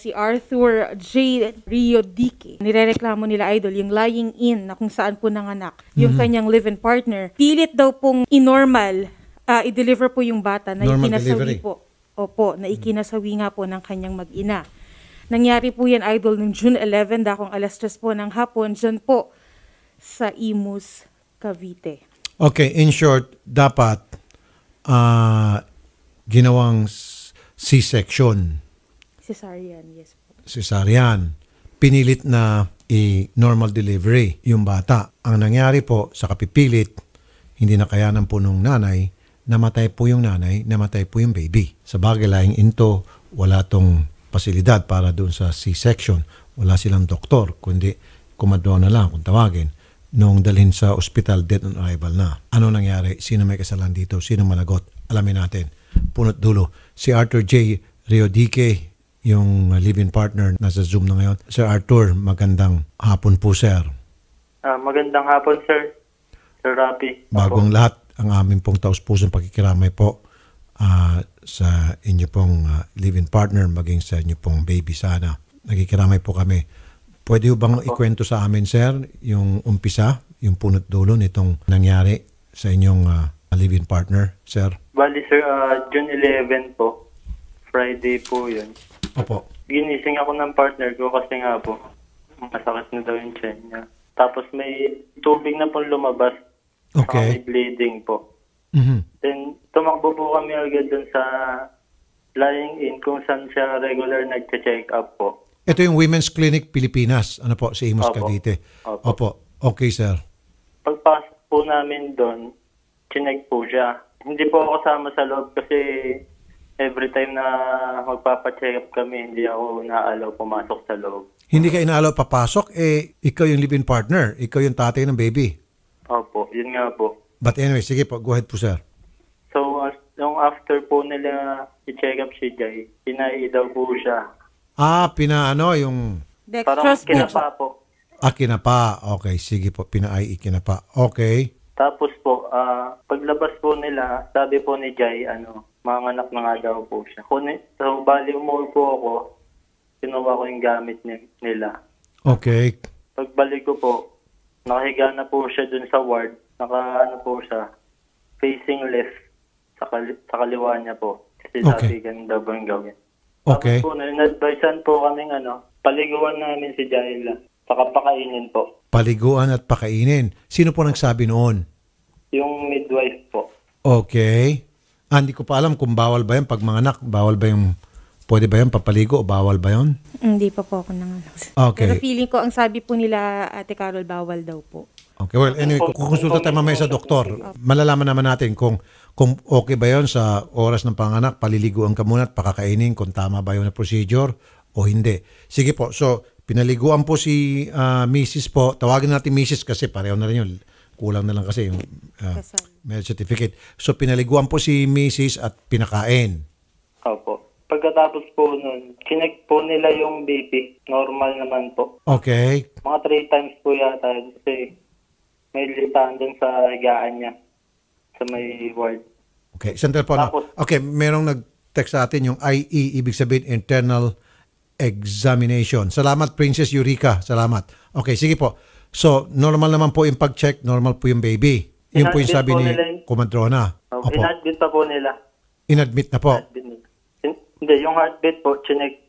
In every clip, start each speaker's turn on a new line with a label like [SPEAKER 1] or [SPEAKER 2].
[SPEAKER 1] Si Arthur J. Riodique. Nirereklamo nila, Idol, yung lying in na kung saan po nanganak. Yung kanyang live-in partner. Pilit daw pong inormal, i-deliver po yung bata na
[SPEAKER 2] Normal
[SPEAKER 1] ikinasawi
[SPEAKER 2] delivery.
[SPEAKER 1] po. Opo, na ikinasawi nga po ng kanyang mag-ina. Nangyari po yan, Idol, noong June 11, dakong alas 3 po ng hapon, dyan po sa Imus, Cavite.
[SPEAKER 2] Okay, in short, dapat ginawang C-section.
[SPEAKER 1] Cesarean, yes po.
[SPEAKER 2] Cesarean. Pinilit na i-normal delivery yung bata. Ang nangyari po sa kapipilit, hindi na kayanan po nung nanay, namatay po yung nanay, namatay po yung baby. Sa bagay, lying into, wala tong pasilidad para doon sa C-section. Wala silang doktor, kundi kumadro na lang kung tawagin. Nung dalhin sa ospital, dead on arrival na. Ano nangyari? Sino may kasalanan dito? Sino managot? Alamin natin. Punot dulo. Si Arthur J. Riodique, yung live-in partner, nasa Zoom na ngayon. Sir Arthur, magandang hapon po, sir.
[SPEAKER 3] Magandang hapon, sir. Sir Rapi.
[SPEAKER 2] Bagong lahat, ang aming pong taus-pusong pakikiramay po sa inyo pong live-in partner, maging sa inyo pong baby sana. Nagkikiramay po kami. Pwede bang ikwento sa amin, sir, yung umpisa, yung punot dulo nitong nangyari sa inyong live-in partner, sir?
[SPEAKER 3] Bali, sir, June 11 po. Friday po yun.
[SPEAKER 2] Opo.
[SPEAKER 3] Ginising ako ng partner ko kasi nga po, masakit na daw yung tiyan niya. Tapos may tubig na po lumabas.
[SPEAKER 2] Okay.
[SPEAKER 3] May bleeding po.
[SPEAKER 2] Mhm.
[SPEAKER 3] Then, tumakbo po kami agad dun sa lying in kung saan siya regular nagche-check up po.
[SPEAKER 2] Ito yung Women's Clinic Pilipinas. Ano po? Si Imus
[SPEAKER 3] Opo.
[SPEAKER 2] Cavite.
[SPEAKER 3] Opo.
[SPEAKER 2] Opo. Okay, sir.
[SPEAKER 3] Pagpasok po namin doon, chinek po siya. Hindi po ako kasama sa loob kasi every time na magpapacheck up kami, hindi ako naalaw pumasok sa loob.
[SPEAKER 2] Hindi ka inaalaw papasok, ikaw yung live-in partner. Ikaw yung tatay ng baby.
[SPEAKER 3] Opo, yun nga po.
[SPEAKER 2] But anyway, sige po. Go ahead po, sir.
[SPEAKER 3] So, yung after po nila i-check up si Jay, pinai daw po siya.
[SPEAKER 2] Yung...
[SPEAKER 3] Parang
[SPEAKER 1] Dextrose po.
[SPEAKER 3] kinapa po.
[SPEAKER 2] kinapa. Okay, sige po. Pinai kinapa. Okay.
[SPEAKER 3] Tapos po, paglabas po nila, sabi po ni Jay, manganak na nga daw po siya. So, bali umuwi po ako, kinuha ko yung gamit nila.
[SPEAKER 2] Okay.
[SPEAKER 3] Pagbalik ko po, nakahiga na po siya dun sa ward. Po siya, facing left sa kaliwa niya po. Kasi sabi, ganun daw ba yung gawin.
[SPEAKER 2] Okay.
[SPEAKER 3] Tapos po, na-advisean po kaming paliguan namin si Jaila. Saka pakainin po.
[SPEAKER 2] Paliguan at pakainin. Sino po nagsabi noon?
[SPEAKER 3] Yung midwife po.
[SPEAKER 2] Okay. Hindi ko pa alam kung bawal ba yan pag manganak. Bawal ba yung... Pwede ba yan papaligo o bawal ba yun?
[SPEAKER 1] Hindi pa po ako nanganak.
[SPEAKER 2] Okay.
[SPEAKER 1] Pero feeling ko, ang sabi po nila, Ate Carol, bawal daw po.
[SPEAKER 2] Okay, well, anyway, kukonsulta tayo mamaya sa doktor. Malalaman naman natin kung okay ba yon sa oras ng panganak, paliliguan ka muna at pakakainin kung tama ba yun na procedure o hindi. Sige po, so pinaliguan po si Mrs. po. Tawagin natin Mrs. kasi pareho na rin yun. Kulang na lang kasi yung marriage certificate. So pinaliguan po si Mrs. at pinakain.
[SPEAKER 3] Opo. Pagkatapos po nun, chinek po nila yung BP. Normal naman po.
[SPEAKER 2] Okay.
[SPEAKER 3] Mga 3 times po yata kasi may listahan dun sa higaan niya sa may ward.
[SPEAKER 2] Okay, sandali po. Okay, merong nag-text sa atin yung IE, ibig sabihin internal examination. Salamat, Princess Eureka. Salamat. Okay, sige po. So, normal naman po yung pag-check, normal po yung baby. Yun po yung sabi ni Comadrona. Opo.
[SPEAKER 3] In-admit pa po nila.
[SPEAKER 2] In-admit na po.
[SPEAKER 3] Hindi, yung heartbeat po, chinek.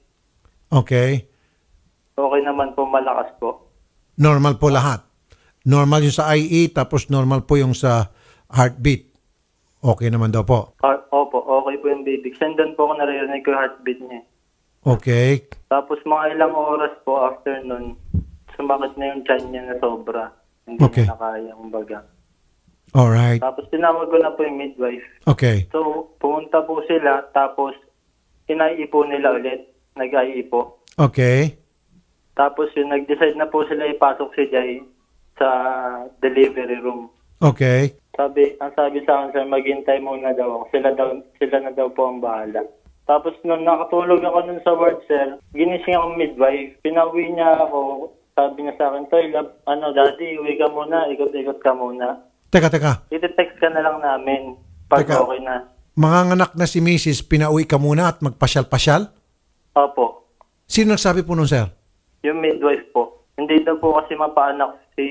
[SPEAKER 2] Okay.
[SPEAKER 3] Okay naman po, malakas po.
[SPEAKER 2] Normal po lahat. Normal yung sa IE, tapos normal po yung sa heartbeat. Okay naman daw po.
[SPEAKER 3] Opo, okay po yung baby. Sendan po ako naririnig ko yung heartbeat niya.
[SPEAKER 2] Okay.
[SPEAKER 3] Tapos mga ilang oras po after nun, sumakit na yung tiyan niya na sobra. Hindi na nakaya, kumbaga.
[SPEAKER 2] Alright.
[SPEAKER 3] Tapos tinawag ko na po yung midwife.
[SPEAKER 2] Okay.
[SPEAKER 3] So, pumunta po sila, tapos inaiipo nila ulit. Nag-aiipo.
[SPEAKER 2] Okay.
[SPEAKER 3] Tapos yung nag-decide na po sila ipasok si Jay sa delivery room.
[SPEAKER 2] Okay.
[SPEAKER 3] Ang sabi sa akin, sir, maghintay muna daw ako. Sila na daw po ang bahala. Tapos nung nakatulog ako nun sa ward, sir, ginising ako midwife. Pinauwi niya ako. Sabi niya sa akin, Toy, daddy, uwi ka muna. Ikot-ikot ka muna.
[SPEAKER 2] Teka.
[SPEAKER 3] Iti-text ka na lang namin pag okay na.
[SPEAKER 2] Manganganak na si Mrs., pinauwi ka muna at magpasyal-pasyal?
[SPEAKER 3] Opo.
[SPEAKER 2] Sino nagsabi po nun, sir?
[SPEAKER 3] Yung midwife po. Hindi daw po kasi mapaanak si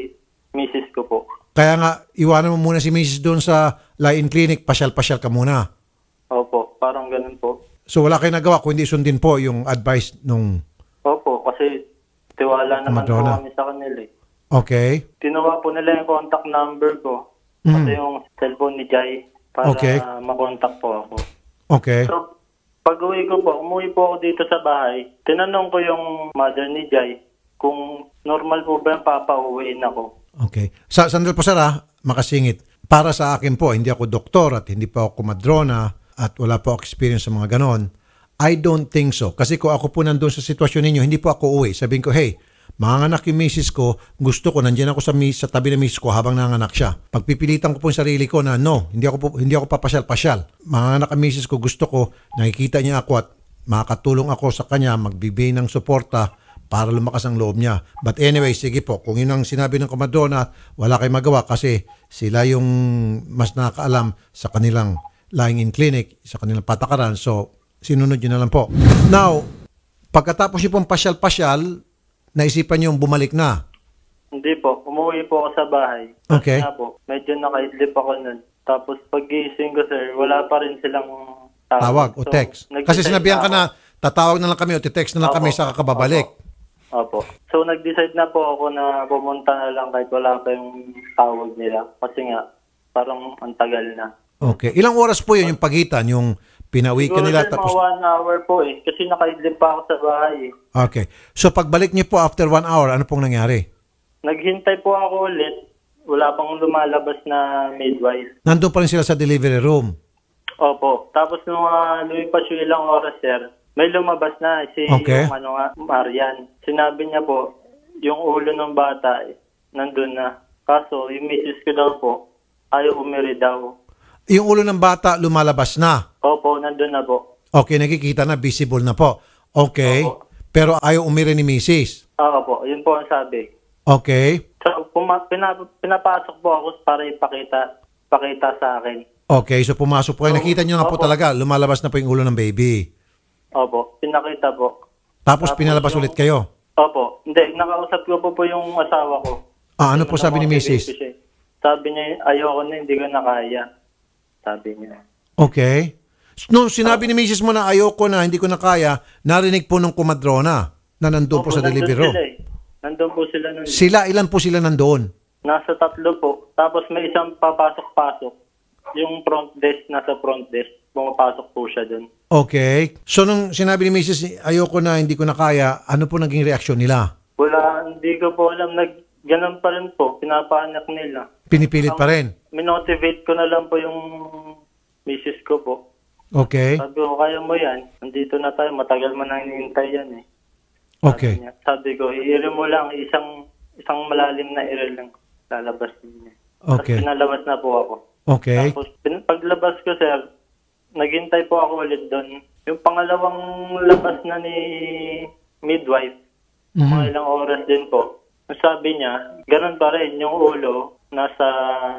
[SPEAKER 3] Mrs. ko po.
[SPEAKER 2] Kaya nga, iwanan mo muna si Mrs. doon sa lie-in clinic, pasyal-pasyal ka muna.
[SPEAKER 3] Opo, parang ganun po.
[SPEAKER 2] So wala kayong nagawa kung hindi sundin po yung advice nung...
[SPEAKER 3] Opo, kasi tiwala naman po
[SPEAKER 2] Madonna.
[SPEAKER 3] kami sa kanila eh.
[SPEAKER 2] Okay.
[SPEAKER 3] Kinuha po nila yung contact number ko. Kasi yung cellphone ni Jai para
[SPEAKER 2] Okay.
[SPEAKER 3] makontak po ako.
[SPEAKER 2] Okay.
[SPEAKER 3] So, pag-uwi ko po, umuwi po ako dito sa bahay. Tinanong ko yung mother ni Jai kung normal po ba yung papauwiin ako.
[SPEAKER 2] Okay. Sandal po, sir, makasingit. Para sa akin po, hindi ako doktor at hindi pa ako kumadrona at wala po ako experience sa mga ganon. I don't think so. Kasi kung ako po nandun sa sitwasyon ninyo, hindi po ako uwi. Sabihin ko, hey, manganak yung misis ko, gusto ko, nandiyan ako sa tabi ng misis ko habang nanganak siya. Pagpipilitan ko po yung sarili ko na no, hindi ako papasyal-pasyal. Manganak ang misis ko, gusto ko, nakikita niya ako at makakatulong ako sa kanya, magbibigay ng suporta para lumakas ang loob niya. But anyway, sige po, kung yun ang sinabi ng komadrona, wala kayong magawa kasi sila yung mas nakakaalam sa kanilang lying-in clinic, sa kanilang patakaran. So, sinunod yun na lang po. Now, pagkatapos yung pong pasyal-pasyal, naisipan yung bumalik na.
[SPEAKER 3] Hindi po, umuwi po ako sa bahay.
[SPEAKER 2] Okay.
[SPEAKER 3] Kasi nga po, medyo nakaidlip ako nun. Tapos pag-gising ko, sir, wala pa rin silang
[SPEAKER 2] Tawag o
[SPEAKER 3] So,
[SPEAKER 2] text. Kasi
[SPEAKER 3] nag-decide
[SPEAKER 2] sinabihan ka
[SPEAKER 3] ako.
[SPEAKER 2] na, tatawag na lang kami o text na lang kami sa kakababalik.
[SPEAKER 3] Opo. So, nag-decide na po ako na pumunta na lang kahit wala pa yung tawag nila. Kasi nga, parang ang tagal na.
[SPEAKER 2] Okay. Ilang oras po yun yung pagitan, yung pinauwi ka
[SPEAKER 3] Siguro
[SPEAKER 2] nila
[SPEAKER 3] sir,
[SPEAKER 2] tapos...
[SPEAKER 3] mga 1 hour po eh. Kasi nakaidlip pa ako sa bahay eh.
[SPEAKER 2] Okay. So pagbalik niyo po after 1 hour, ano pong nangyari?
[SPEAKER 3] Naghintay po ako ulit. Wala pang lumalabas na midwife.
[SPEAKER 2] Nandun pa rin sila sa delivery room.
[SPEAKER 3] Opo. Tapos nung lumipas yung ilang oras, sir, may lumabas na si
[SPEAKER 2] Okay.
[SPEAKER 3] yung Marian. Sinabi niya po, yung ulo ng bata, nandun na. Kaso, yung misis ko daw po, ayaw umiri daw.
[SPEAKER 2] Yung ulo ng bata lumalabas na.
[SPEAKER 3] Opo, nandun na po.
[SPEAKER 2] Okay, nakikita na, visible na po. Okay.
[SPEAKER 3] Opo.
[SPEAKER 2] Pero ayaw umiri ni Mrs.
[SPEAKER 3] Opo, yun po ang sabi.
[SPEAKER 2] Okay.
[SPEAKER 3] So, pinapasok po ako para ipakita sa akin.
[SPEAKER 2] Okay, so pumasok po kayo. Nakita nyo nga po
[SPEAKER 3] Opo.
[SPEAKER 2] talaga, lumalabas na po yung ulo ng baby.
[SPEAKER 3] Opo, pinakita po.
[SPEAKER 2] Tapos
[SPEAKER 3] Tapos
[SPEAKER 2] pinalabas
[SPEAKER 3] yung-
[SPEAKER 2] ulit kayo.
[SPEAKER 3] Opo, hindi, nakausap ko po yung asawa ko.
[SPEAKER 2] Ano po sabi ni Mrs.?
[SPEAKER 3] Sabi niya, ayoko na, hindi ko na kaya. Sabi niya.
[SPEAKER 2] Okay. Nung sinabi ni Mrs. mo na ayoko na, hindi ko na kaya, narinig po nung kumadrona na nandun po
[SPEAKER 3] Opo,
[SPEAKER 2] sa delivery room.
[SPEAKER 3] Sila eh. Nandun po sila nun.
[SPEAKER 2] Ilan po sila nandoon?
[SPEAKER 3] Nasa 3 po. Tapos may isang papasok-pasok. Yung front desk, nasa front desk. Pumapasok po siya dun.
[SPEAKER 2] Okay. So nung sinabi ni Mrs. ayoko na, hindi ko na kaya, ano po naging reaksyon nila?
[SPEAKER 3] Wala, hindi ko po alam. Ganun pa rin po. Pinapaanak nila.
[SPEAKER 2] Pinipilit pa rin?
[SPEAKER 3] Minotivate ko na lang po yung misis ko po.
[SPEAKER 2] Okay.
[SPEAKER 3] Sabi ko, kaya mo yan. Nandito na tayo. Matagal man nang hinihintay yan eh.
[SPEAKER 2] Okay.
[SPEAKER 3] Sabi ko, i-ire mo lang. Isang malalim na ire lang. Lalabas niya.
[SPEAKER 2] Okay.
[SPEAKER 3] Tapos pinalabas na po ako.
[SPEAKER 2] Okay.
[SPEAKER 3] Tapos paglabas ko, sir, naghintay po ako ulit doon. Yung pangalawang labas na ni midwife, mga ilang oras din po. Sabi niya, ganun pa rin, yung ulo, nasa,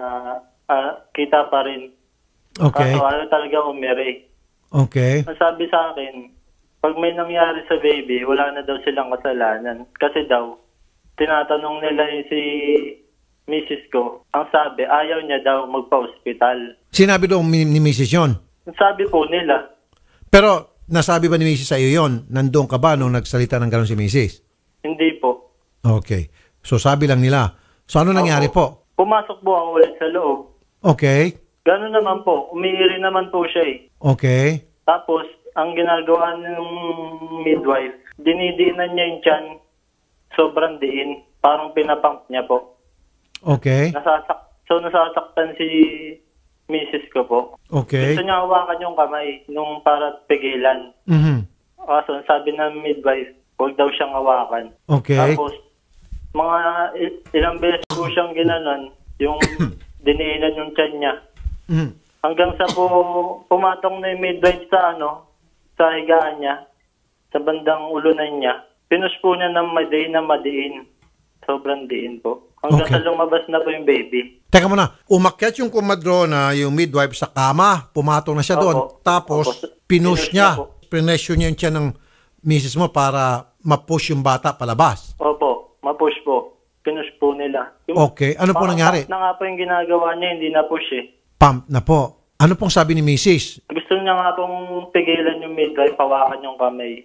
[SPEAKER 3] kita pa rin.
[SPEAKER 2] Okay.
[SPEAKER 3] Kaso ayaw talaga umiri.
[SPEAKER 2] Okay.
[SPEAKER 3] Ang sabi sa akin, pag may nangyari sa baby, wala na daw silang kasalanan. Kasi daw, tinatanong nila yung si misis ko, ang sabi, ayaw niya daw magpa-hospital.
[SPEAKER 2] Sinabi doon ni Mrs. yon.
[SPEAKER 3] Ang sabi po nila,
[SPEAKER 2] Pero nasabi ba ni Mrs. sa iyo yon? Nandoon ka ba nung nagsalita ng gano'n si Mrs.?
[SPEAKER 3] hindi po.
[SPEAKER 2] Okay. So sabi lang nila. So ano nangyari po?
[SPEAKER 3] Pumasok po ako ulit sa loob.
[SPEAKER 2] Okay.
[SPEAKER 3] Gano'n naman po, umiiri naman po siya eh.
[SPEAKER 2] Okay.
[SPEAKER 3] Tapos, ang ginagawa ng midwife, dinidiinan niya yung tiyan, sobrang diin, parang pinapump niya po.
[SPEAKER 2] Okay.
[SPEAKER 3] Nasasaktan si misis ko po.
[SPEAKER 2] Okay.
[SPEAKER 3] Gusto niya hawakan yung kamay nung para pigilan.
[SPEAKER 2] Mhm.
[SPEAKER 3] Kaso sabi ng midwife, huwag daw siyang hawakan.
[SPEAKER 2] Okay.
[SPEAKER 3] Tapos, mga ilang beses po siyang ginanon, yung diniinan yung tiyan niya.
[SPEAKER 2] Mhm.
[SPEAKER 3] Hanggang sa po pumatong na yung midwife sa sa higaan niya, sa bandang ulunan niya. Pinush po niya ng madiin. Sobrang diin po. Hanggang
[SPEAKER 2] Okay.
[SPEAKER 3] sa lumabas na po yung baby.
[SPEAKER 2] Teka muna, umakyat yung kumadrona, yung midwife sa kama, pumatong na siya doon.
[SPEAKER 3] Opo.
[SPEAKER 2] Tapos,
[SPEAKER 3] Opo.
[SPEAKER 2] pinush
[SPEAKER 3] Pinush
[SPEAKER 2] niya.
[SPEAKER 3] niya po.
[SPEAKER 2] Pinesyo niya yung tiyan misis mo para ma-push yung bata palabas.
[SPEAKER 3] Opo, ma-push po. Pinush po nila.
[SPEAKER 2] Okay. Ano po nangyari?
[SPEAKER 3] Pump na nga po yung ginagawa niya, hindi na push eh.
[SPEAKER 2] Pump na po. Ano pong sabi ni misis?
[SPEAKER 3] Gusto niya nga pong pigilan yung midwife, hawakan yung kamay.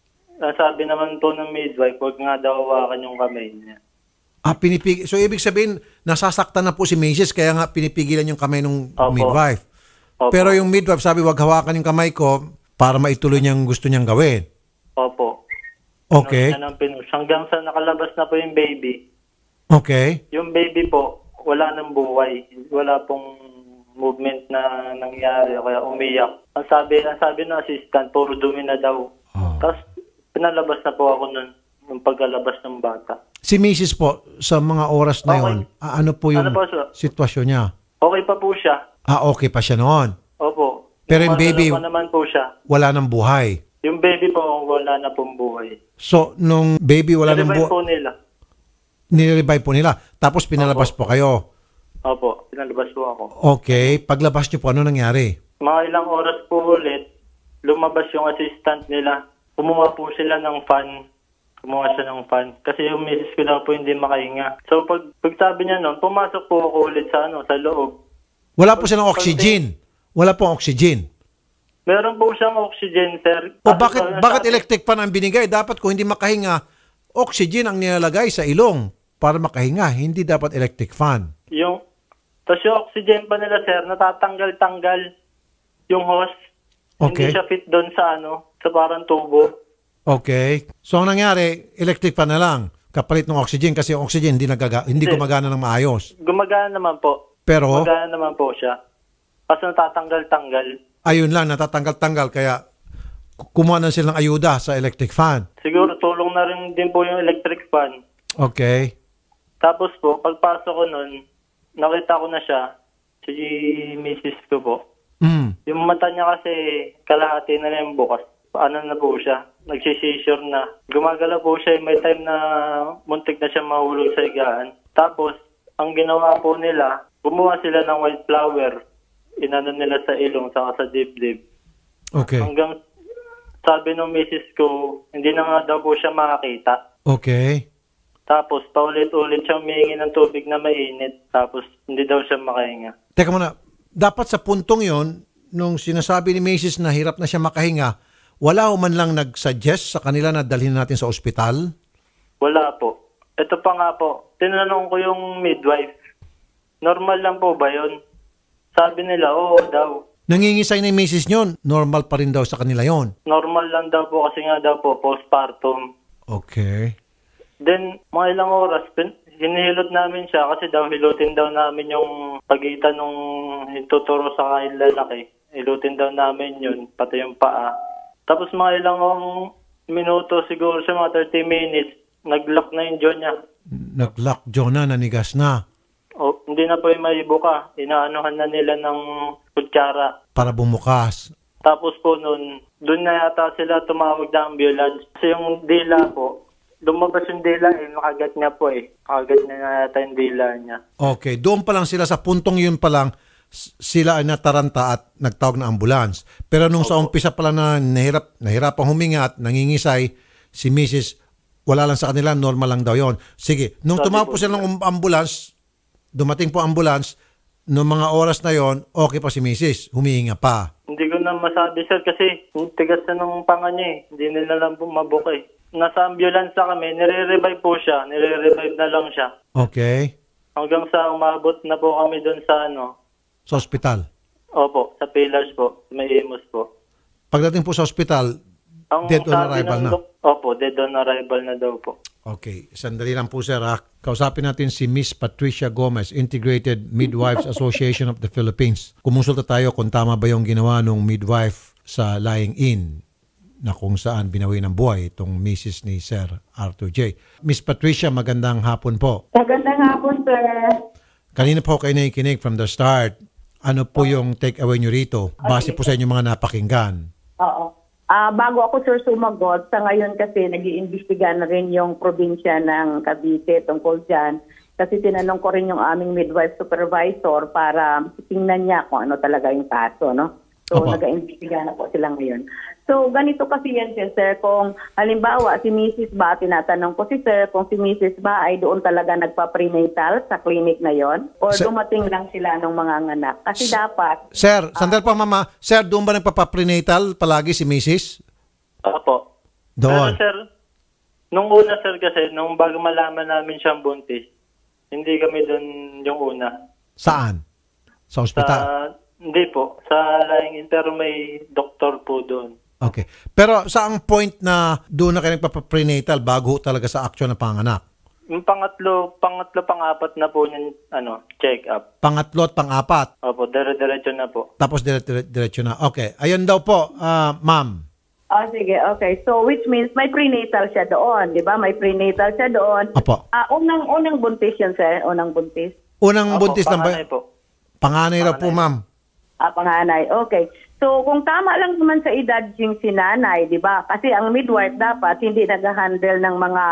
[SPEAKER 3] Sabi naman po ng midwife, huwag nga daw hawakan yung kamay niya.
[SPEAKER 2] Pinipigil. So, ibig sabihin, nasasaktan na po si misis, kaya nga pinipigilan yung kamay ng
[SPEAKER 3] Opo.
[SPEAKER 2] midwife.
[SPEAKER 3] Opo.
[SPEAKER 2] Pero yung midwife sabi, huwag hawakan yung kamay ko para maituloy niyang gusto niyang gawin.
[SPEAKER 3] Opo.
[SPEAKER 2] Okay.
[SPEAKER 3] Pinush. Hanggang sa nakalabas na po yung baby.
[SPEAKER 2] Okay.
[SPEAKER 3] Yung baby po, wala nang buhay. Wala pong movement na nangyari, kaya umiyak. Ang sabi ng assistant, puro dumi na daw.
[SPEAKER 2] Oh.
[SPEAKER 3] Tapos, pinalabas na po ako nun, yung pagkalabas ng bata.
[SPEAKER 2] Si misis po, sa mga oras na
[SPEAKER 3] Okay.
[SPEAKER 2] yon, ano po yung
[SPEAKER 3] Ano po, sir?
[SPEAKER 2] sitwasyon niya?
[SPEAKER 3] Okay pa po siya.
[SPEAKER 2] Okay pa siya noon.
[SPEAKER 3] Opo.
[SPEAKER 2] Pero yung baby,
[SPEAKER 3] dalawa naman po siya.
[SPEAKER 2] wala nang buhay.
[SPEAKER 3] Yung baby po, wala na pong buhay.
[SPEAKER 2] So, nung baby wala nang
[SPEAKER 3] Nilibay
[SPEAKER 2] buhay,
[SPEAKER 3] po nila.
[SPEAKER 2] nirevive po nila. Tapos pinalabas po kayo.
[SPEAKER 3] Opo, pinalabas po ako.
[SPEAKER 2] Okay. Paglabas niyo po, ano nangyari?
[SPEAKER 3] Mga ilang oras po ulit, lumabas yung assistant nila. Kumuha po sila ng fan. Kumuha siya ng fan. Kasi yung misis ko daw po hindi makahinga. So pag sabi niya noon, pumasok po ako ulit sa loob.
[SPEAKER 2] Wala po silang oxygen. Wala pong oxygen.
[SPEAKER 3] Meron po siyang oxygen, sir.
[SPEAKER 2] O bakit electric fan ang binigay? Dapat kung hindi makahinga, oxygen ang nilalagay sa ilong para makahinga. Hindi dapat electric fan.
[SPEAKER 3] Tapos yung oxygen pa nila, sir, natatanggal-tanggal yung hose.
[SPEAKER 2] Okay.
[SPEAKER 3] Hindi siya fit doon sa sa parang tubo.
[SPEAKER 2] Okay. So, ang nangyari, electric fan na lang. Kapalit ng oxygen kasi yung oxygen hindi gumagana ng maayos.
[SPEAKER 3] Gumagana naman po.
[SPEAKER 2] Pero,
[SPEAKER 3] Gumagana naman po siya. Kasi natatanggal-tanggal.
[SPEAKER 2] ayun lang, natatanggal-tanggal. Kaya, kumuha na silang ayuda sa electric fan.
[SPEAKER 3] Siguro tulong na rin din po yung electric fan.
[SPEAKER 2] Okay.
[SPEAKER 3] Tapos po, pagpasok ko nun, nakita ko na siya, si Mrs. ko po. Yung mata niya kasi kalahati na lang bukas. Ano na po siya, nagsisisure na. Gumagala po siya, may time na muntik na siya mahulog sa higaan. Tapos, ang ginawa po nila, gumawa sila ng white flower. Inano nila sa ilong, saka sa dibdib.
[SPEAKER 2] Okay.
[SPEAKER 3] Hanggang sabi ng misis ko, hindi na nga daw po siya makakita.
[SPEAKER 2] Okay.
[SPEAKER 3] Tapos, paulit-ulit siyang humingi ng tubig na mainit. Tapos, hindi daw siya makahinga.
[SPEAKER 2] Teka muna, dapat sa puntong yon, nung sinasabi ni Mrs. na hirap na siya makahinga, wala o man lang nag-suggest sa kanila na dalhin natin sa ospital?
[SPEAKER 3] Wala po. Ito pa nga po, tinanong ko yung midwife, normal lang po ba yun? Sabi nila, oo daw.
[SPEAKER 2] Nangingisay na yung Mrs. nyo, normal pa rin daw sa kanila yon.
[SPEAKER 3] Normal lang daw po kasi nga daw po, postpartum.
[SPEAKER 2] Okay.
[SPEAKER 3] Then, mga ilang oras, hinihilot namin siya kasi daw hilutin daw namin yung pagitan nung hituturo sa kain lalaki. Hilutin daw namin yun, pati yung paa. Tapos mga ilang minuto, siguro sa mga 30 minutes, nag-lock na yung jaw niya.
[SPEAKER 2] Nag-lock jaw na, nanigas na.
[SPEAKER 3] O, hindi na po yung maibuka. Inaanuhan na nila ng kutsara.
[SPEAKER 2] Para bumukas.
[SPEAKER 3] Tapos po nun, doon na yata sila tumawag na ambulance. Kasi yung dila po, lumabas yung dila nakagat niya po Nakagat niya na yata yung dila niya.
[SPEAKER 2] Okay, doon pa lang sila, sa puntong yun pa lang, sila ay nataranta at nagtawag na ambulance. Pero nung sa umpisa pa lang na nahirapang huminga at nangingisay, si Mrs., wala lang sa kanila, normal lang daw yon. Sige, nung tumawag po sila ng ambulance, dumating po ambulance, nung mga oras na yon, okay pa si Mrs., humihinga pa.
[SPEAKER 3] Hindi ko na masabi, sir, kasi tigas na nung panga niya Hindi nila lang po mabuka Nasa ambulance na kami, nire-revive po siya. Nire-revive na lang siya.
[SPEAKER 2] Okay.
[SPEAKER 3] Hanggang sa umabot na po kami doon sa
[SPEAKER 2] Sa ospital.
[SPEAKER 3] Opo, sa Pillars po. May Imus po.
[SPEAKER 2] Pagdating po sa ospital, dead on arrival na.
[SPEAKER 3] Opo, dead on arrival na daw po.
[SPEAKER 2] Okay, sandali lang po sir. Kausapin natin si Miss Patricia Gomez, Integrated Midwives Association of the Philippines. Kumonsulta tayo kung tama ba yung ginawa ng midwife sa lying in na kung saan binawi ng buhay itong Mrs. ni Sir Arthur J. Miss Patricia, magandang hapon po.
[SPEAKER 4] Magandang hapon, sir.
[SPEAKER 2] Kanina po kayo nakikinig from the start. Ano po yung take away nyo rito? Base po sa inyong mga napakinggan.
[SPEAKER 4] Oo. Bago ako, sir, sumagot, sa ngayon kasi nag-iimbestiga na rin yung probinsya ng Cavite tungkol dyan. Kasi tinanong ko rin yung aming midwife supervisor para tingnan niya kung ano talaga yung kaso, no? So, nag-iimbestiga na po sila ngayon. So, ganito kasi yan siya, sir. Kung halimbawa, si Mrs. ba, tinatanong ko si sir, kung si Mrs. ba ay doon talaga nagpa-prenatal sa clinic na yon or dumating lang sila ng mga anak. Kasi dapat...
[SPEAKER 2] Sir, sandal pa mama. Sir, doon ba nagpapa-prenatal palagi si Mrs.?
[SPEAKER 3] Opo.
[SPEAKER 2] Doon.
[SPEAKER 3] Pero sir, nung una sir kasi, nung bago malaman namin siyang buntis, hindi kami doon yung una.
[SPEAKER 2] Saan? Sa ospital?
[SPEAKER 3] Hindi po. Sa Lying-in, pero may doktor po doon.
[SPEAKER 2] Okay. Pero saang point na doon na kayo nagpapa-prenatal bago talaga sa action ng panganak?
[SPEAKER 3] Yung pang-apat na po yung check-up.
[SPEAKER 2] Pangatlo at pang-apat?
[SPEAKER 3] Opo, dire-diretso na po.
[SPEAKER 2] Tapos diretso na. Okay. Ayun daw po, ma'am.
[SPEAKER 4] Oh, sige, okay. So, which means may prenatal siya doon, di ba? May prenatal siya doon.
[SPEAKER 2] Opo.
[SPEAKER 4] Unang buntis yun, sir. Unang buntis.
[SPEAKER 2] Unang
[SPEAKER 3] Opo,
[SPEAKER 2] buntis lang ba?
[SPEAKER 3] panganay po.
[SPEAKER 2] Panganay raw po, ma'am.
[SPEAKER 4] Panganay. Okay. So, kung tama lang naman sa edad yung si nanay, di ba? Kasi ang midwife dapat hindi nag-handle ng mga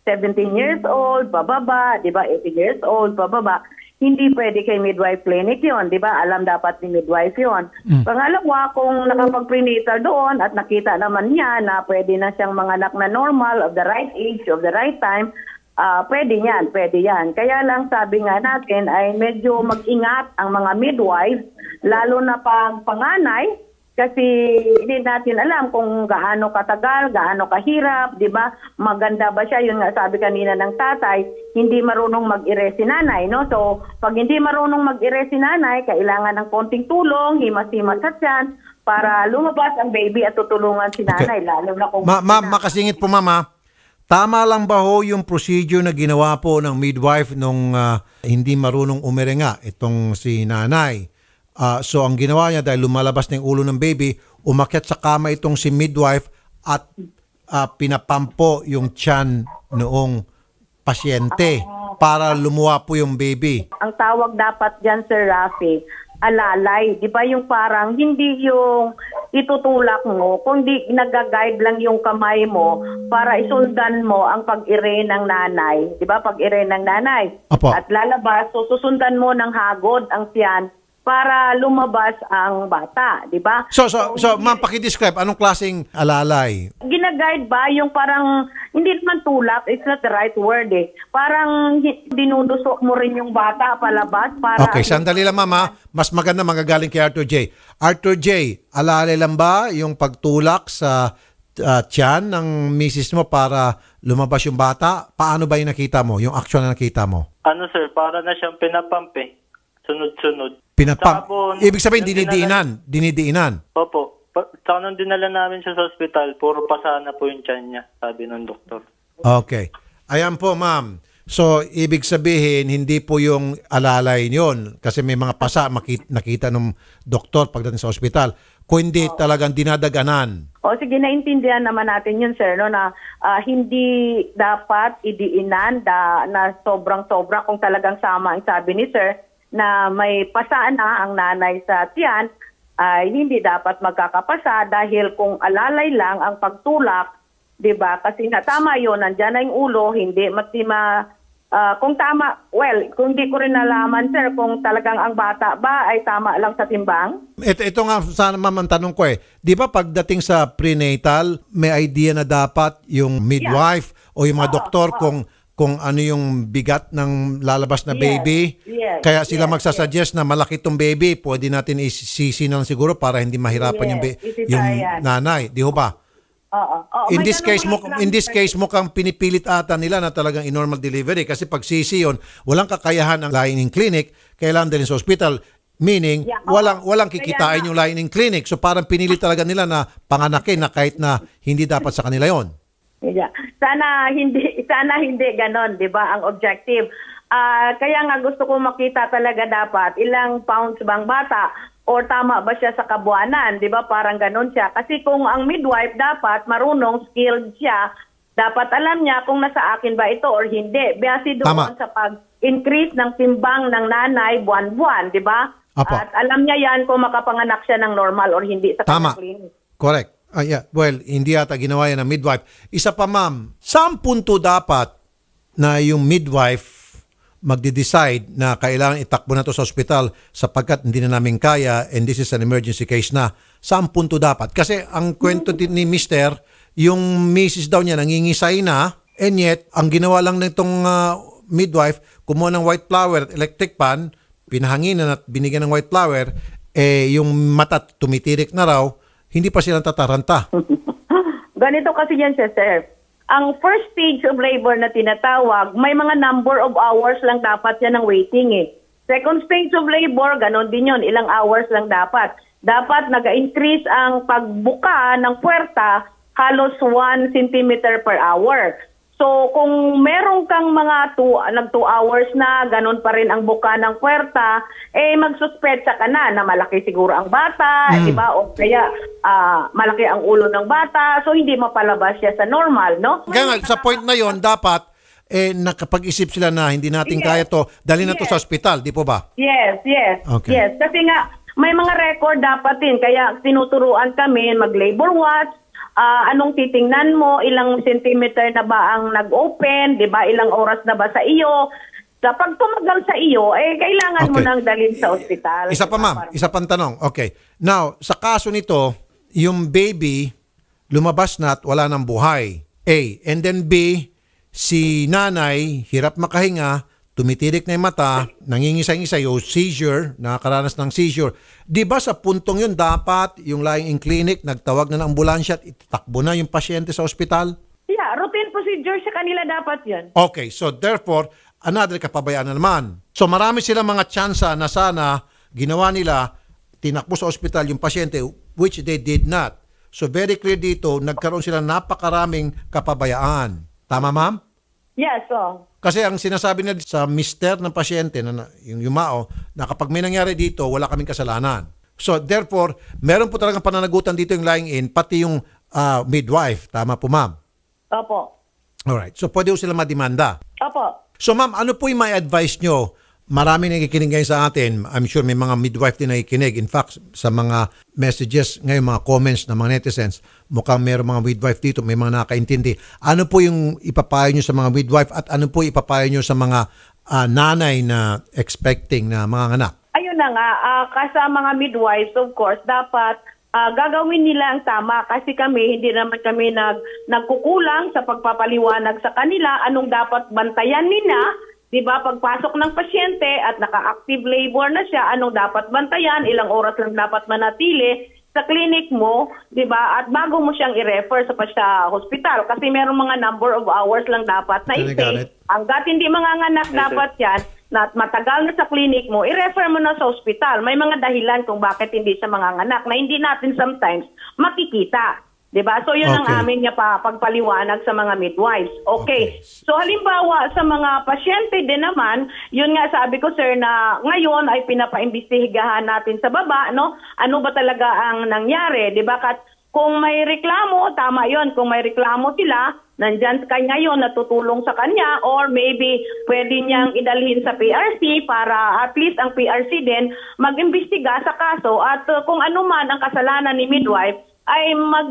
[SPEAKER 4] 17 years old, bababa, di ba? 18 years old, bababa. Hindi pwede kay midwife clinic yon, di ba? Alam dapat ni midwife yon. Pangalawa, kung nakapag-prenatal doon at nakita naman niya na pwede na siyang manganak na normal, of the right age, of the right time, pwede yan. Kaya lang sabi nga natin ay medyo mag-ingat ang mga midwives, lalo na pang panganay, kasi hindi natin alam kung gaano katagal, gaano kahirap, di ba? Maganda ba siya? Yun nga sabi kanina ng tatay, hindi marunong mag-ire si nanay, no? So, pag hindi marunong mag-ire si nanay, kailangan ng konting tulong, himas-himas at yan, para lumabas ang baby at tutulungan si nanay, lalo na kung...
[SPEAKER 2] Ma'am, makasingit po, mama. Tama lang ba ho yung procedure na ginawa po ng midwife nung hindi marunong umire nga itong si nanay? So ang ginawa niya dahil lumalabas na yung ulo ng baby, umakyat sa kama itong si midwife at pinapampo yung tiyan noong pasyente para lumuwa po yung baby.
[SPEAKER 4] Ang tawag dapat dyan, Sir Rafi, alalay. Di ba yung parang hindi yung itutulak mo, kundi nag-guide lang yung kamay mo para isundan mo ang pag-ire ng nanay. Di ba? Pag-ire ng nanay.
[SPEAKER 2] Apo.
[SPEAKER 4] At lalabas, so susundan mo ng hagod ang tiyan para lumabas ang bata, di ba?
[SPEAKER 2] So ma'am, paki-describe anong klaseng alalay?
[SPEAKER 4] Ginaguide ba yung parang, hindi naman tulak, it's not the right word eh. Parang dinudusok mo rin yung bata palabas para...
[SPEAKER 2] Okay, sandali lang mama. Mas maganda magagaling kay Arthur J. Arthur J, alalay lang ba yung pagtulak sa tiyan ng misis mo para lumabas yung bata? Paano ba yung nakita mo? Yung action na nakita mo?
[SPEAKER 3] Ano sir, para na siyang pinapump eh. Sunod-sunod.
[SPEAKER 2] Pinapump? Ibig sabihin, dinidiinan?
[SPEAKER 3] Opo. Saka nung dinala namin siya sa ospital, puro pasana po yung tiyan niya, sabi ng doktor.
[SPEAKER 2] Okay. Ayan po, ma'am. So, ibig sabihin, hindi po yung alalay yun. Kasi may mga pasa nakita ng doktor pagdating sa ospital. Kung hindi talagang dinadaganan.
[SPEAKER 4] O sige, naintindihan naman natin yun, sir, no, na hindi dapat idiinan na sobrang-sobra kung talagang sama ang sabi ni sir, na may pasana ang nanay sa tiyan, ay hindi dapat magkakapasa dahil kung alalay lang ang pagtulak, 'di ba? Kasi nga tama 'yon, nandiyan na 'yung ulo, hindi kung tama, kung di ko rin nalaman sir kung talagang ang bata ba ay tama lang sa timbang.
[SPEAKER 2] Ito nga sana ma'am ang tanong ko 'Di ba pagdating sa prenatal, may idea na dapat yung midwife o yung mga doktor kung ano yung bigat ng lalabas na baby.
[SPEAKER 4] Yes,
[SPEAKER 2] Kaya sila magsasuggest na malaki itong baby, pwede natin isisi na lang siguro para hindi mahirapan yung nanay. Di ho ba? In this case mo kang pinipilit ata nila na talagang in-normal delivery kasi pag sisi yun, walang kakayahan ang lying-in clinic, kailangan din sa hospital. Meaning, walang kikitain yung lying-in clinic. So parang pinilit talaga nila na panganakin na kahit na hindi dapat sa kanila yon.
[SPEAKER 4] Yeah. Sana hindi ganon, 'di ba, ang objective. Kaya nga gusto ko makita talaga dapat ilang pounds bang bata or tama ba siya sa kabuanan, 'di ba? Parang ganon siya. Kasi kung ang midwife dapat marunong, skilled siya, dapat alam niya kung nasa akin ba ito or hindi. Base doon sa pag-increase ng timbang ng nanay buwan-buwan, 'di ba? At alam niya 'yan kung makapanganak siya ng normal or hindi sa kanyang clinic.
[SPEAKER 2] Correct. Well, hindi yata ginawa yan ng midwife. Isa pa ma'am, saan punto dapat na yung midwife magde-decide na kailangan itakbo na to sa ospital sapagkat hindi na namin kaya and this is an emergency case na, saan punto dapat? Kasi ang kwento ni Mister, yung misis daw niya nangingisay na and yet, ang ginawa lang nitong midwife, kumuha ng white flower at electric pan, pinahanginan at binigyan ng white flower, yung mata tumitirik na raw, hindi pa silang tataranta.
[SPEAKER 4] Ganito kasi yan siya, sir. Ang first stage of labor na tinatawag, may mga number of hours lang dapat yan ng waiting eh. Second stage of labor, ganon din yun, ilang hours lang dapat. Dapat nag-increase ang pagbuka ng puwerta halos 1 centimeter per hour. So kung meron kang mga 2 hours na ganon pa rin ang buka ng puwerta, magsuspetsa ka na malaki siguro ang bata, di ba? O kaya malaki ang ulo ng bata, so hindi mapalabas siya sa normal, no?
[SPEAKER 2] Kaya nga, sa point na yon dapat nakapag-isip sila na hindi natin kaya to, dali na to sa ospital, di po ba?
[SPEAKER 4] Yes.
[SPEAKER 2] Okay.
[SPEAKER 4] Yes, kasi nga may mga record dapat din, kaya tinuturuan kami mag-labor watch. Anong titingnan mo, ilang centimeter na ba ang nag-open, di ba, ilang oras na ba sa iyo. Kapag tumagal sa iyo, kailangan mo nang dalhin sa ospital.
[SPEAKER 2] Isa pa ma'am, isa pang tanong. Okay. Now, sa kaso nito, yung baby lumabas na at wala ng buhay. A. And then B, si nanay, hirap makahinga, tumitirik na yung mata, nangingisay-ngisay o seizure, nakakaranas ng seizure. Di ba sa puntong yun dapat yung lying in clinic, nagtawag na ng ambulansya at itakbo na yung pasyente sa ospital?
[SPEAKER 4] Yeah, routine procedure sa kanila dapat yun.
[SPEAKER 2] Okay, so therefore, another kapabayaan na naman. So marami silang mga tsansa na sana ginawa nila, tinakbo sa ospital yung pasyente, which they did not. So very clear dito, nagkaroon sila napakaraming kapabayaan. Tama ma'am?
[SPEAKER 4] Yes, so.
[SPEAKER 2] Kasi ang sinasabi na sa mister ng pasyente, yung yumao, na kapag may nangyari dito, wala kaming kasalanan. So therefore, meron po talagang pananagutan dito yung lying in, pati yung midwife. Tama po ma'am?
[SPEAKER 4] Opo.
[SPEAKER 2] Alright. So pwede po sila madimanda.
[SPEAKER 4] Opo.
[SPEAKER 2] So ma'am, ano po yung may advice nyo? Marami nakikinig ngayon sa atin. I'm sure may mga midwife din nakikinig. In fact, sa mga messages ngayon, mga comments ng mga netizens, mukhang mayroong mga midwife dito, may mga nakakaintindi. Ano po yung ipapayo nyo sa mga midwife at ano po ipapayo nyo sa mga nanay na expecting na mga anak?
[SPEAKER 4] Ayun na nga, sa mga midwives, of course, dapat gagawin nila ang tama kasi kami, hindi naman kami nagkukulang sa pagpapaliwanag sa kanila anong dapat bantayan nila. Diba, pagpasok ng pasyente at naka-active labor na siya, anong dapat bantayan, ilang oras lang dapat manatili sa clinic mo, diba, at bago mo siyang i-refer sa hospital kasi merong mga number of hours lang dapat na i-stay. Hanggat hindi manganganak dapat yan, na matagal na sa clinic mo, i-refer mo na sa hospital. May mga dahilan kung bakit hindi siya manganganak na hindi natin sometimes makikita. Diba? So yun ang amin niya pagpaliwanag sa mga midwives. Okay. So halimbawa sa mga pasyente din naman, yun nga sabi ko sir na ngayon ay pinapaimbestigahan natin sa baba, no? Ano ba talaga ang nangyari? Diba? Kung may reklamo, tama yun. Kung may reklamo sila, nandyan kanya yun, natutulong sa kanya or maybe pwede niyang idalhin sa PRC para at least ang PRC din mag-imbestiga sa kaso at kung ano man ang kasalanan ni midwife, ay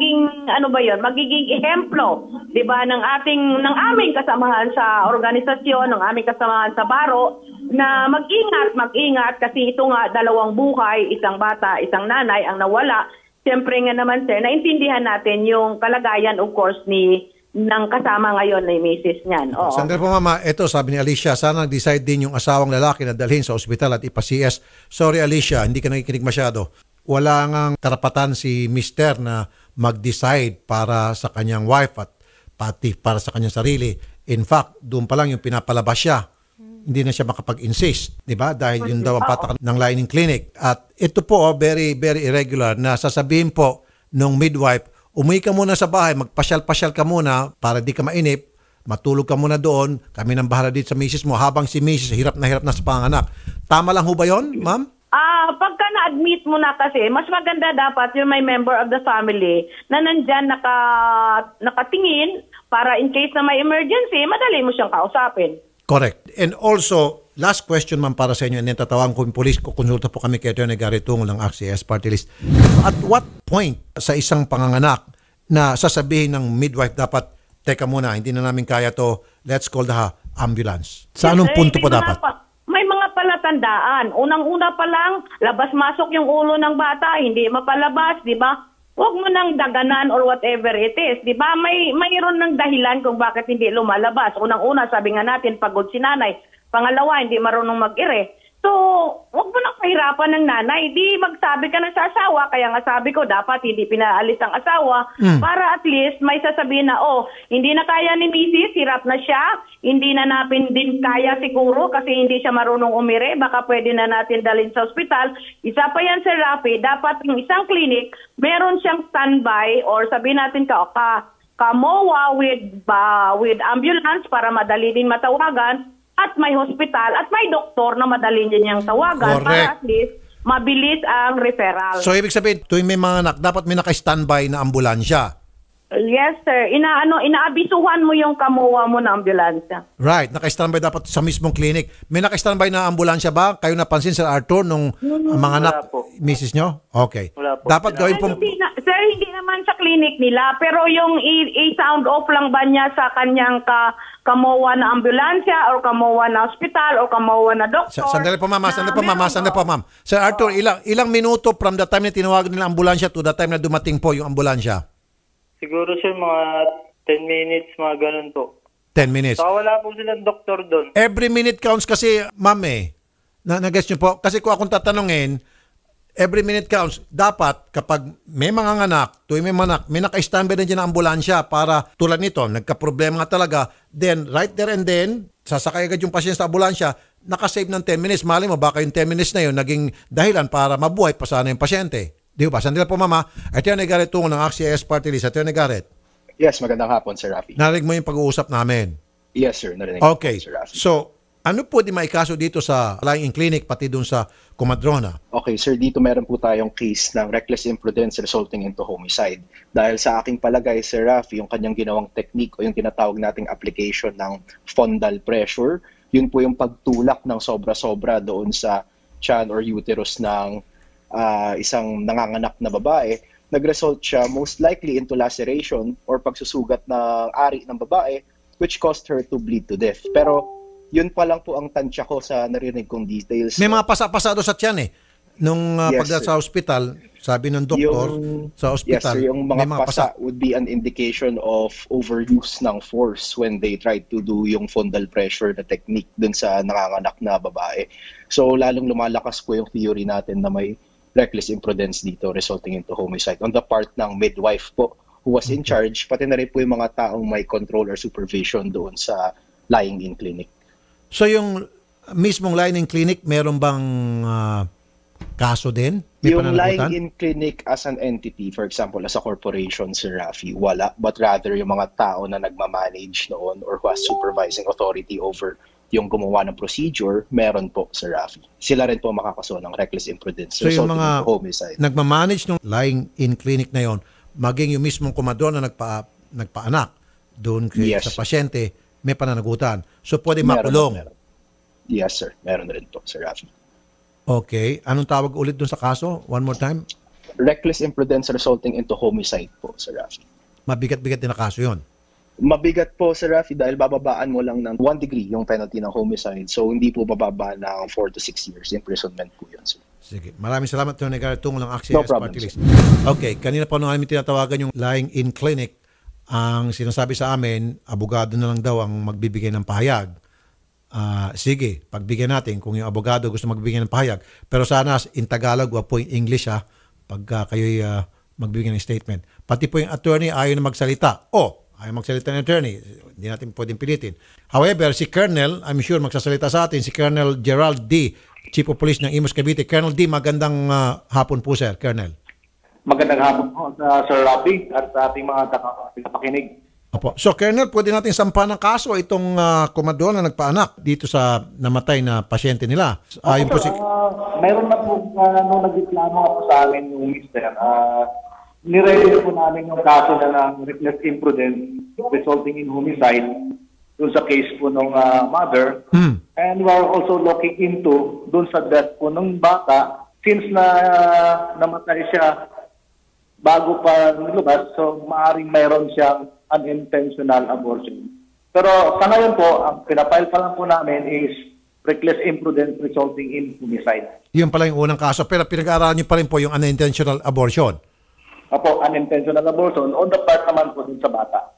[SPEAKER 4] magiging ehemplo, 'di ba, ng aming kasamahan sa organisasyon, ng aming kasamahan sa baro na mag-ingat kasi ito nga 2 buhay, isang bata, isang nanay ang nawala. Siyempre nga naman sir, naintindihan natin yung kalagayan of course ng kasama ngayon na misis niyan. Oo.
[SPEAKER 2] Sandali po mama, ito sabi ni Alicia, sana nag-decide din yung asawang lalaki na dalhin sa ospital at ipa-CS. Sorry Alicia, hindi ka nakikinig masyado. Wala ngang karapatan si mister na mag-decide para sa kanyang wife at pati para sa kanyang sarili. In fact, doon pa lang yung pinapalabas siya. Hindi na siya makapag-insist, di ba? Dahil yun daw ang patak ng lining clinic. At ito po, very, very irregular na sasabihin po ng midwife, umuwi ka muna sa bahay, magpasyal-pasyal ka muna para di ka mainip, matulog ka muna doon, kami nang bahala dito sa misis mo, habang si misis hirap na sa panganak. Tama lang ho ba yun, ma'am?
[SPEAKER 4] Pagka na-admit mo na kasi, mas maganda dapat yung may member of the family na nandyan nakatingin para in case na may emergency, madali mo siyang kausapin.
[SPEAKER 2] Correct. And also, last question ma'am para sa inyo, and then tatawag ko yung police, kukonsulta po kami kay Atty. Gary Tungol ng AXIS Party List. At what point sa isang panganganak na sasabihin ng midwife dapat, teka muna, hindi na namin kaya to, let's call the ambulance? Sa anong
[SPEAKER 4] Yes,
[SPEAKER 2] punto po
[SPEAKER 4] may
[SPEAKER 2] dapat?
[SPEAKER 4] may mga palatandaan. Unang-una pa lang, labas-masok yung ulo ng bata, hindi mapalabas, di ba? Huwag mo nang daganan or whatever it is, di ba? Mayroon ng dahilan kung bakit hindi lumalabas. Unang-una, sabi nga natin, pagod si nanay. Pangalawa, hindi marunong mag-ire. So, huwag mo nang pahirapan ng nanay. Di magsabi ka ng sa asawa. Kaya nga sabi ko, dapat hindi pinaalis ang asawa para at least may sasabihin na, oh, hindi na kaya ni Mrs., hirap na siya. Hindi na natin din kaya siguro kasi hindi siya marunong umire. Baka pwede na natin dalhin sa ospital. Isa pa yan, Sir Rafi, dapat yung isang clinic, meron siyang standby or sabihin natin kamowa with ambulance para madali din matawagan. At may hospital at may doktor na madali din niyang tawagan para at least mabilis ang referral.
[SPEAKER 2] So, ibig sabihin, tuwing may mga anak, dapat may naka-standby na ambulansya.
[SPEAKER 4] Yes, sir. Inaabisuhan mo yung kamuha mo na ambulansya.
[SPEAKER 2] Right. Naka-standby dapat sa mismong clinic. May naka-standby na ambulansya ba? Kayo napansin, Sir Arthur, nung mga anak, misis nyo? Okay.
[SPEAKER 3] Wala po.
[SPEAKER 2] Dapat gawin po...
[SPEAKER 4] Sir, hindi naman sa clinic nila, pero yung i-sound off lang ba niya sa kanyang kamuha na ambulansya or kamuha na hospital or kamuha na doktor?
[SPEAKER 2] Sandali po, ma'am. Sandali po, ma'am. Sir Arthur, ilang minuto from the time na tinawagan nila ambulansya to the time na dumating po yung ambulansya?
[SPEAKER 3] Siguro sir, mga 10 minutes, mga ganun po.
[SPEAKER 2] 10 minutes.
[SPEAKER 3] Saka wala po silang doktor doon.
[SPEAKER 2] Every minute counts kasi, ma'am Na-guess nyo po? Kasi kung akong tatanungin, every minute counts. Dapat, kapag may mga anak, tuwing may mga anak, may naka-standby na dyan ang ambulansya para tulad nito, nagka-problema nga talaga, then, right there and then, sasakay agad yung pasyente sa ambulansya, nakasave ng 10 minutes. Mali mo, baka yung 10 minutes na yun, naging dahilan para mabuhay pa sana yung pasyente. Di ba? Sandila po, mama. Attorney Garrett Tungo ng AXIS Party List. Attorney Garrett.
[SPEAKER 5] Yes, magandang hapon, Sir Rafi.
[SPEAKER 2] Narinig mo yung pag-uusap namin?
[SPEAKER 5] Yes, sir. Narinig
[SPEAKER 2] Okay.
[SPEAKER 5] po, Sir Rafi.
[SPEAKER 2] So, ano po di maikaso dito sa lying clinic pati dun sa Comadrona?
[SPEAKER 5] Okay, sir. Dito meron po tayong case ng reckless imprudence resulting into homicide. Dahil sa aking palagay, Sir Rafi, yung kanyang ginawang technique o yung tinatawag nating application ng fondal pressure, yun po yung pagtulak ng sobra-sobra doon sa tiyan or uterus ng isang nanganganak na babae, nag-result siya most likely into laceration or pagsusugat ng ari ng babae which caused her to bleed to death. Pero yun pa lang po ang tansya ko sa narinig kong details.
[SPEAKER 2] May mga pasado sa tiyan Nung
[SPEAKER 5] Yes,
[SPEAKER 2] pagdating
[SPEAKER 5] sir.
[SPEAKER 2] sa ospital, sabi ng doktor sa
[SPEAKER 5] Yes,
[SPEAKER 2] ospital,
[SPEAKER 5] sir, yung
[SPEAKER 2] may
[SPEAKER 5] mga pasa would be an indication of overuse ng force when they tried to do yung fondal pressure na technique dun sa nanganganak na babae. So lalong lumalakas po yung theory natin na may reckless imprudence dito resulting into homicide on the part ng midwife po who was in charge, pati na rin po yung mga taong may control or supervision doon sa lying-in clinic.
[SPEAKER 2] So yung mismong lying-in clinic, meron bang kaso din? May
[SPEAKER 5] Yung
[SPEAKER 2] pananagutan?
[SPEAKER 5] lying-in clinic as an entity, for example, as a corporation, Sir Rafi, wala. But rather, yung mga tao na nagmamanage noon or who has supervising authority over yung gumawa ng procedure, meron po, Sir Rafi. Sila rin po makakaso ng reckless imprudence
[SPEAKER 2] So yung
[SPEAKER 5] resulting
[SPEAKER 2] mga
[SPEAKER 5] into homicide.
[SPEAKER 2] nagmamanage ng lying-in clinic na yon, maging yung mismong komadron na nagpaanak doon
[SPEAKER 5] Yes.
[SPEAKER 2] sa pasyente, may pananagutan. So pwede
[SPEAKER 5] Meron,
[SPEAKER 2] makulong.
[SPEAKER 5] meron. Yes, sir. Meron rin po, Sir Rafi.
[SPEAKER 2] Okay. Anong tawag ulit doon sa kaso? One more time.
[SPEAKER 5] Reckless imprudence resulting into homicide po, Sir Rafi.
[SPEAKER 2] Mabigat-bigat din na kaso yon.
[SPEAKER 5] Mabigat po, Sir Rafi, dahil bababaan mo lang ng 1 degree yung penalty ng homicide. So, hindi po bababa ng 4 to 6 years imprisonment po yun, sir.
[SPEAKER 2] Sige. Maraming salamat, Attorney Garrett Tungo ng AXIS
[SPEAKER 5] No problem,
[SPEAKER 2] Party List. Okay. Kanina pa nung namin tinatawagan yung lying-in clinic, ang sinasabi sa amin, abogado na lang daw ang magbibigay ng pahayag. Sige, pagbigyan natin kung yung abogado gusto magbigay ng pahayag. Pero sana in Tagalog, wag po in English pagka kayo'y magbibigay ng statement. Pati po yung attorney ayaw na magsalita. Ayaw magsalita ng attorney. Hindi natin pwedeng pilitin. However, si Colonel, I'm sure magsasalita sa atin, si Colonel Gerald D., Chief of Police ng Imus Cavite. Colonel D., magandang hapon po, sir. Colonel.
[SPEAKER 6] Magandang hapon po, Sir Rafi, at sa ating mga tagapakinig.
[SPEAKER 2] Opo. So, Colonel, pwede natin sampahan ng kaso itong komadron na nagpaanak dito sa namatay na pasyente nila. Ayon po si...
[SPEAKER 6] Mayroon na po, nung nagreklamo po sa amin yung mister, nire-review po namin yung kaso na ng reckless imprudence resulting in homicide dun sa case po ng mother. And we are also looking into dun sa death po ng bata since na namatay siya bago pa nilabas, so maaaring mayroon siyang unintentional abortion. Pero sa ngayon po, ang pinapile pa lang po namin is reckless imprudence resulting in homicide.
[SPEAKER 2] Yun pala yung unang kaso. Pero pinag-aaralan niyo pa rin po yung unintentional abortion.
[SPEAKER 6] Apo, unintentional abortion on the part naman po dun sa bata.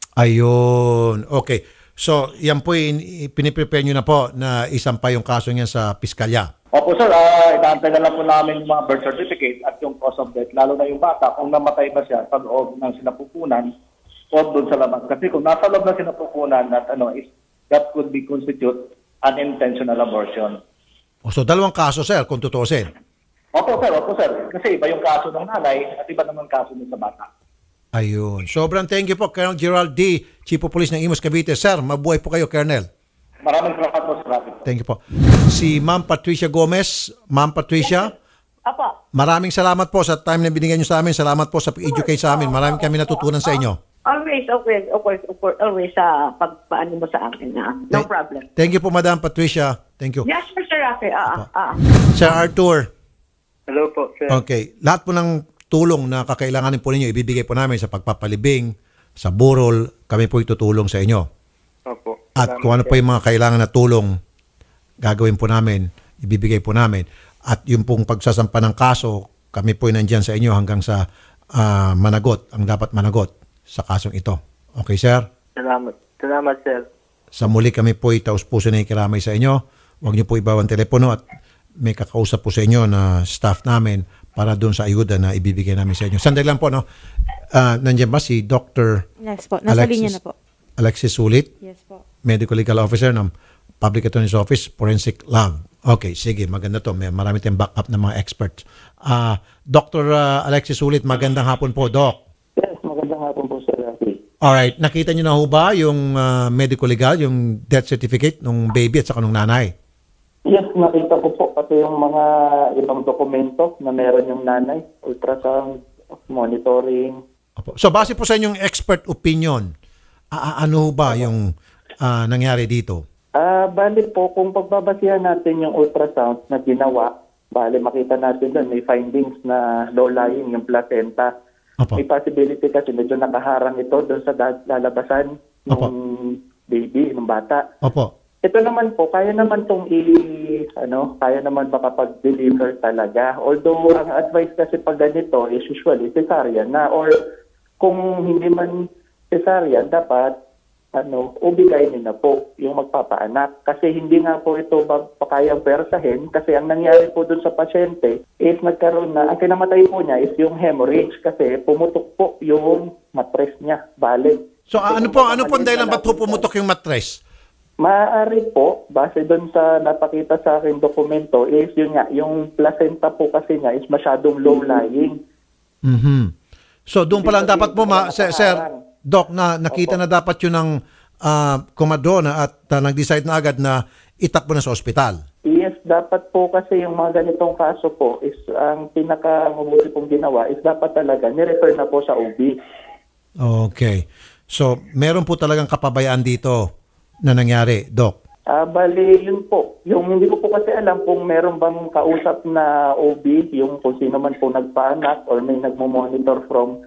[SPEAKER 2] Ayun. Okay. So, yan po piniprepare nyo na po na isampa yung kaso niya sa piskalya.
[SPEAKER 6] Opo sir, inaantay na lang po namin yung mga birth certificate at yung cause of death, lalo na yung bata, kung namatay ba siya sa loob ng sinapupunan o doon sa labas. Kasi kung nasa loob ng sinapupunan, that could be constitute unintentional abortion.
[SPEAKER 2] So, dalawang kaso, sir, kung tutuusin.
[SPEAKER 6] Opo sir. Kasi iba yung kaso ng nanay at iba naman kaso ng sa bata.
[SPEAKER 2] Ayun. Sobrang thank you po, Colonel Gerald D., Chief of Police ng Imus, Cavite. Sir, mabuhay po kayo, Colonel.
[SPEAKER 6] Maraming salamat po, Sir Rafi.
[SPEAKER 2] Thank you po. Si Ma'am Patricia Gomez. Ma'am Patricia,
[SPEAKER 4] Apo.
[SPEAKER 2] maraming salamat po sa time na binigyan nyo sa amin. Salamat po sa educate sa amin. Maraming kami natutunan sa inyo.
[SPEAKER 4] Always, always pagpaano mo sa akin. No problem.
[SPEAKER 2] Thank you po, Madam Patricia. Thank you.
[SPEAKER 4] Yes, Sir Rafi.
[SPEAKER 2] Sir Arthur.
[SPEAKER 3] Hello po, sir.
[SPEAKER 2] Okay. Lahat po ng tulong na kakailanganin po ninyo, ibibigay po namin sa pagpapalibing, sa burol, kami po itutulong sa inyo.
[SPEAKER 3] Opo.
[SPEAKER 2] At kung ano po yung mga kailangan na tulong, gagawin po namin, ibibigay po namin. At yung pong pagsasampa ng kaso, kami po nandyan sa inyo hanggang sa managot, ang dapat managot sa kasong ito. Okay, sir?
[SPEAKER 3] Salamat, sir.
[SPEAKER 2] Sa muli kami po taus-puso na ikiramay sa inyo. Huwag niyo po ibawang telepono at may kakausap po sa inyo na staff namin para doon sa ayuda na ibibigay namin sa inyo. Sandali lang po, no? Nandiyan ba si Dr.
[SPEAKER 1] Yes po, nasa linya na po.
[SPEAKER 2] Alexis Sulit?
[SPEAKER 1] Yes po.
[SPEAKER 2] Medical Legal Officer ng Public Attorney's Office, Forensic Lab. Okay, sige, maganda to. Marami tayong backup ng mga experts. Dr. Alexis Sulit, magandang hapon po, Doc.
[SPEAKER 7] Yes, magandang hapon po, Sir Rafi.
[SPEAKER 2] Alright, nakita niyo na ho ba yung medical legal, yung death certificate ng baby at saka ng nanay?
[SPEAKER 7] Yes, nakita ko po pati yung mga ibang dokumento na meron yung nanay, ultrasound, monitoring.
[SPEAKER 2] So base po sa inyong expert opinion, ano ba yung nangyari dito?
[SPEAKER 7] Bali po, kung pagbabasihan natin yung ultrasound na ginawa, bali makita natin doon may findings na low-lying yung placenta.
[SPEAKER 2] Opo.
[SPEAKER 7] May possibility kasi medyo nakaharang ito doon sa lalabasan ng baby, ng bata.
[SPEAKER 2] Opo.
[SPEAKER 7] Ito naman po, kaya naman kaya naman makapag-deliver talaga. Although, ang advice kasi pag ganito is usually cesarean na, or kung hindi man cesarean, dapat, ubigay niyo na po yung magpapaanak. Kasi hindi nga po ito kayang persahin, kasi ang nangyari po dun sa pasyente is nagkaroon na, ang kinamatay po niya is yung hemorrhage, kasi pumutok po yung matres niya, balik.
[SPEAKER 2] So ano po dahilan ba't pumutok yung mattress?
[SPEAKER 7] Maaari po, base doon sa napakita sa akin dokumento, is yun nga, yung placenta po kasi niya is masyadong low-lying.
[SPEAKER 2] Mm-hmm. So doon pa lang dapat po, Sir Doc, nakita na dapat yun ng komadrona at nag-decide na agad na itakbo na sa ospital.
[SPEAKER 7] Yes, dapat po kasi yung mga ganitong kaso po is ang pinaka-mabuti pong ginawa is dapat talaga ni-refer na po sa OB.
[SPEAKER 2] Okay. So meron po talagang kapabayaan dito na nangyari, Doc?
[SPEAKER 7] Bali, yun po. Yung hindi ko po kasi alam kung meron bang kausap na OB, yung kung sino man po nagpaanak or may nagmo-monitor from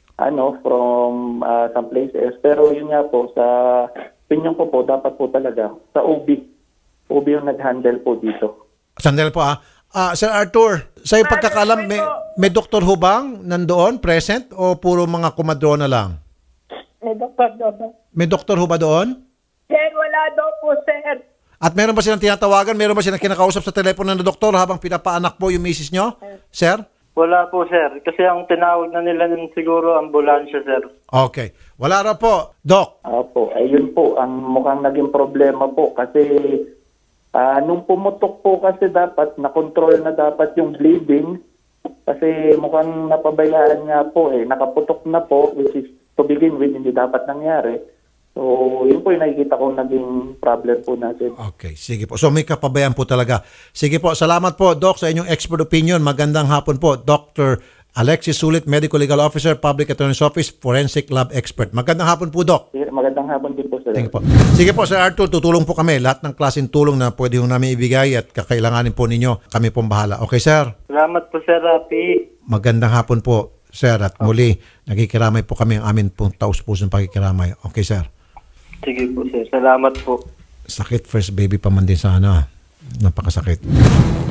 [SPEAKER 7] some places. Pero yun nga po, sa opinion ko po, dapat po talaga sa OB. OB yung nag-handle po dito.
[SPEAKER 2] Sandali po Sir Arthur, sa iyong pagkakalam, may doktor ho bang nandoon, present, o puro mga komadrona lang?
[SPEAKER 8] May doktor doon.
[SPEAKER 2] May doktor ho ba doon?
[SPEAKER 8] Sir, wala daw po, sir.
[SPEAKER 2] At meron ba silang tinatawagan? Meron ba silang kinakausap sa telepono ng doktor habang pinapaanak po yung misis nyo? Sir?
[SPEAKER 3] Wala po, sir. Kasi ang tinawag na nila nun siguro ambulansya, sir.
[SPEAKER 2] Okay. Wala raw po, Doc.
[SPEAKER 7] Opo, ayun po, ang mukhang naging problema po kasi nung pumutok po kasi dapat, na-control na dapat yung bleeding kasi mukhang napabayaan nga po nakaputok na po, which is to begin with, hindi dapat nangyari. So, yun po yung nakikita ko naging problem po natin.
[SPEAKER 2] Okay, sige po. So, may kapabayaan po talaga. Sige po, salamat po, Doc, sa inyong expert opinion. Magandang hapon po, Dr. Alexis Sulit, Medical Legal Officer, Public Attorney's Office, Forensic Lab Expert. Magandang hapon po, Doc.
[SPEAKER 7] Magandang hapon din po, sir.
[SPEAKER 2] Thank you po. Sige po, Sir Arthur, tutulong po kami. Lahat ng klaseng tulong na pwede ho namin ibigay at kakailanganin po ninyo, kami pong bahala. Okay, sir?
[SPEAKER 3] Salamat po, Sir Rafi.
[SPEAKER 2] Magandang hapon po, sir. At muli, nakikiramay po kami ang amin pong taus-pusong pakikiramay. Okay, sir?
[SPEAKER 3] Sige po, sir. Salamat po.
[SPEAKER 2] Sakit first baby pa man din sana. Napakasakit.